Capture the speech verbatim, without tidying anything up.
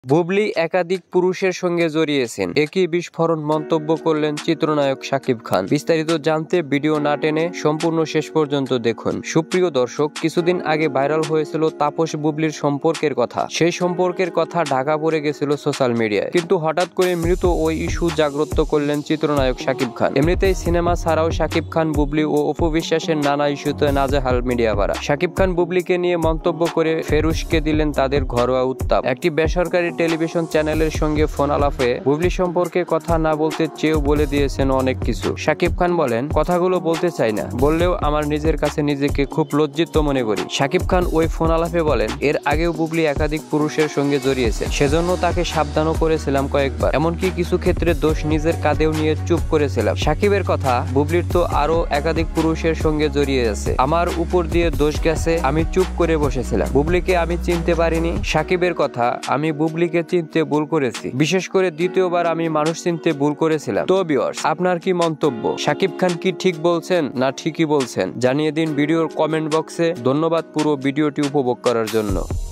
বুবলী একাধিক পুরুষের সঙ্গে জড়িয়েছেন, একই বিস্ফোরণ মন্তব্য করলেন চিত্রনায়ক শাকিব খান। বিস্তারিত জানতে ভিডিও না টেনে সম্পূর্ণ শেষ পর্যন্ত দেখুন। সুপ্রিয় দর্শক, কিছুদিন আগে ভাইরাল হয়েছিল তাপস বুবলীর সম্পর্কের কথা। সেই সম্পর্কের কথা ঢাকা পড়ে গেছিল সোশ্যাল মিডিয়ায়, কিন্তু হঠাৎ করে মৃত ওই ইস্যু জাগ্রত করলেন চিত্রনায়ক শাকিব খান। এমনিতেই সিনেমা ছাড়াও শাকিব খান, বুবলী ও অপু বিশ্বাসের নানা ইস্যুতে নাজেহাল মিডিয়া পাড়া। শাকিব খান বুবলীকে নিয়ে মন্তব্য করে ফেরুশকে দিলেন তাদের ঘরোয়া উত্তাপ। একটি বেসরকারি টেলিভিশন চ্যানেলের সঙ্গে ফোন আলাপে বুবলী সম্পর্কে কথা না বলতে চেয়েও বলে দিয়েছেন অনেক কিছু। শাকিব খান বলেন, কথাগুলো বলতে চাই না, বললেও আমার নিজের কাছে নিজেকে খুব লজ্জিত মনে করি। শাকিব খান ওই ফোন আলাপে বলেন, এর আগেও বুবলী একাধিক পুরুষের সঙ্গে জড়িয়েছে, সেজন্য তাকে সাবধানও করেছিলাম কয়েকবার, এমনকি কিছু ক্ষেত্রে দোষ নিজের কাঁধেও নিয়ে চুপ করেছিলাম। শাকিবের কথা, বুবলীর তো আরো একাধিক পুরুষের সঙ্গে জড়িয়ে আছে, আমার উপর দিয়ে দোষ গেছে, আমি চুপ করে বসেছিলাম। বুবলীকে আমি চিনতে পারিনি। শাকিবের কথা, আমি বুবলীকে চিনতে ভুল করেছি, বিশেষ করে দ্বিতীয়বার আমি মানুষ চিনতে ভুল করেছিলাম। তো ভিউয়ার্স, আপনার কি মন্তব্য? শাকিব খান কি ঠিক বলছেন না ঠিকই বলছেন? জানিয়ে দিন ভিডিওর কমেন্ট বক্সে। ধন্যবাদ পুরো ভিডিওটি উপভোগ করার জন্য।